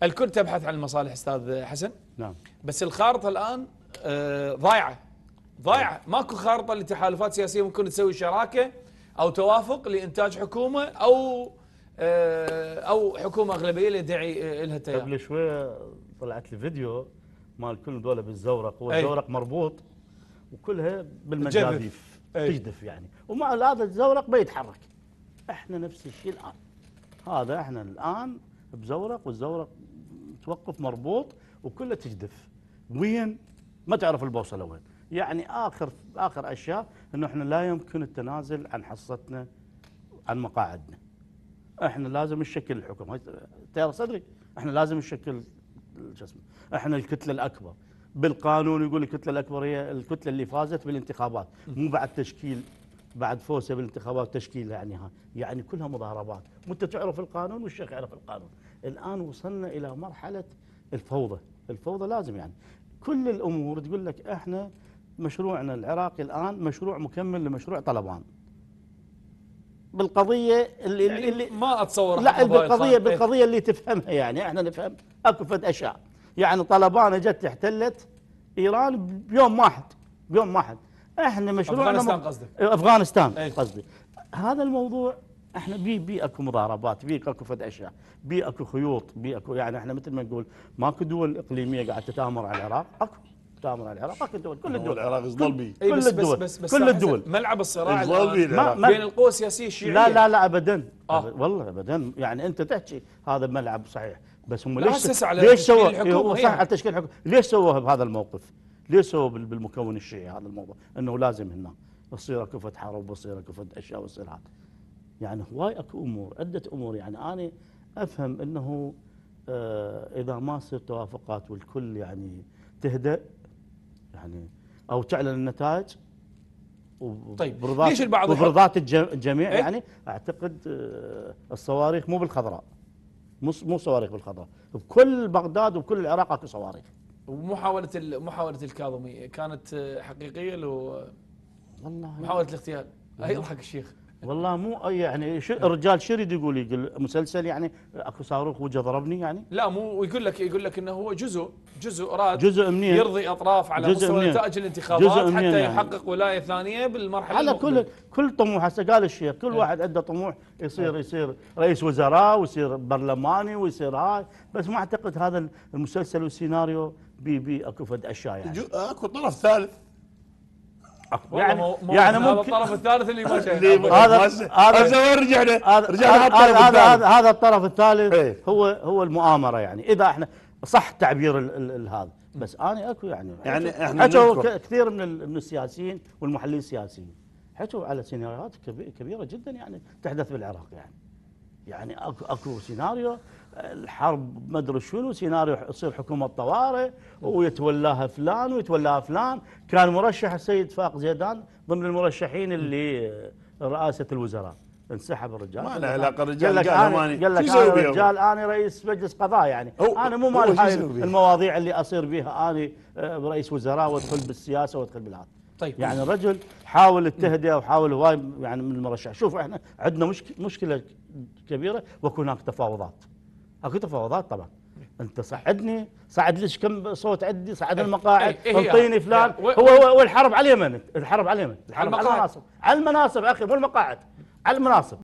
الكل تبحث عن المصالح استاذ حسن. نعم. بس الخارطه الان ضايعه، ماكو خارطه لتحالفات سياسيه ممكن تسوي شراكه او توافق لانتاج حكومه او حكومه اغلبيه اللي يدعي لها التيار. قبل شويه طلعت لي فيديو مال كل دول بالزورق، والزورق مربوط وكلها بالمجاديف تجدف يعني، ومع هذا الزورق بيتحرك. احنا نفس الشيء الان، هذا احنا الان بزورق والزورق توقف مربوط وكله تجدف. وين؟ ما تعرف البوصله وين. يعني اخر اشياء انه احنا لا يمكن التنازل عن حصتنا عن مقاعدنا. احنا لازم نشكل الحكومه، ترى صدري احنا لازم نشكل شو اسمه، احنا الكتله الاكبر بالقانون. يقول الكتله الاكبر هي الكتله اللي فازت بالانتخابات، مو بعد تشكيل، بعد فوزها بالانتخابات تشكيلها يعني كلها مضاربات. وانت تعرف القانون والشيخ يعرف القانون. الان وصلنا الى مرحله الفوضى لازم يعني كل الامور تقول لك احنا مشروعنا العراقي الان مشروع مكمل لمشروع طلبان. بالقضيه اللي ما اتصور، لا بالقضيه اللي تفهمها، يعني احنا نفهم اكو فد اشياء. يعني طلبان اجت احتلت ايران بيوم واحد. احنا مشروعنا افغانستان قصدك؟ افغانستان قصدي. هذا الموضوع احنا بي اكو مضاربات، بي اكو فد اشياء، بي اكو خيوط، بي اكو يعني احنا مثل ما نقول ماكو دول اقليميه قاعده تتامر على العراق، اكو تتامر على العراق، اكو دول، كل الدول العراق يظل بيه، كل الدول، بس كل الدول ملعب الصراع بين القوى السياسيه الشيعيه. لا ابدا. والله ابدا. يعني انت تحكي هذا ملعب صحيح، بس هم ليش سووا صح على تشكيل الحكومه؟ ليش سووها بهذا الموقف؟ ليش سووا بالمكون الشيعي هذا الموضوع؟ انه لازم هنا تصير اكو فد حرب وتصير اكو فد اشياء وتصير هذا. يعني هواي اكو امور، عده امور. يعني انا افهم انه اذا ما تصير توافقات والكل يعني تهدأ يعني او تعلن النتائج طيب ليش البعض وبرضات الجميع يعني اعتقد الصواريخ مو بالخضراء، مو صواريخ بالخضراء، بكل بغداد وبكل العراق اكو صواريخ. ومحاولة الكاظمي كانت حقيقية لو والله محاولة الاغتيال؟ يضحك الشيخ. والله مو يعني الرجال شو يريد يقول مسلسل يعني اكو صاروخ وجه ضربني يعني؟ لا مو يقول لك انه هو جزء اراد منين؟ يرضي اطراف على مستوى نتائج الانتخابات حتى يعني يحقق ولايه ثانيه بالمرحله على كل طموح. هسه قال الشيخ كل واحد عنده طموح يصير رئيس وزراء ويصير برلماني ويصير هاي، بس ما اعتقد هذا المسلسل والسيناريو بي اكو فد اشياء يعني. اكو طرف ثالث يعني ممكن الطرف الثالث اللي ما شايف. هذا رجعنا هذا الطرف الثالث هو المؤامره. يعني اذا احنا صح تعبير هذا، بس انا اكو يعني احنا حكوا كثير من السياسيين والمحللين السياسيين حكوا على سيناريوهات كبيره جدا يعني تحدث بالعراق. يعني اكو سيناريو الحرب ما ادري شنو، سيناريو يصير حكومه طوارئ ويتولاها فلان ويتولاها فلان. كان مرشح السيد فاق زيدان ضمن المرشحين اللي رئاسه الوزراء، انسحب الرجال. ما له علاقه الرجال. قال لك انا رجال، انا رئيس مجلس قضاء يعني انا مو مال هاي المواضيع اللي اصير بيها انا رئيس وزراء وادخل بالسياسه وادخل بالهذا. طيب يعني الرجل حاول التهدئه وحاول هواي يعني من المرشح. شوف احنا عندنا مشكله كبيره وهناك تفاوضات. اكو تفاوضات طبعا. انت صعد ليش كم صوت عندي، صعد المقاعد، انطيني فلان. هو الحرب على اليمن، الحرب على اليمن، الحرب على المناصب، على المناصب اخي مو المقاعد، على المناصب.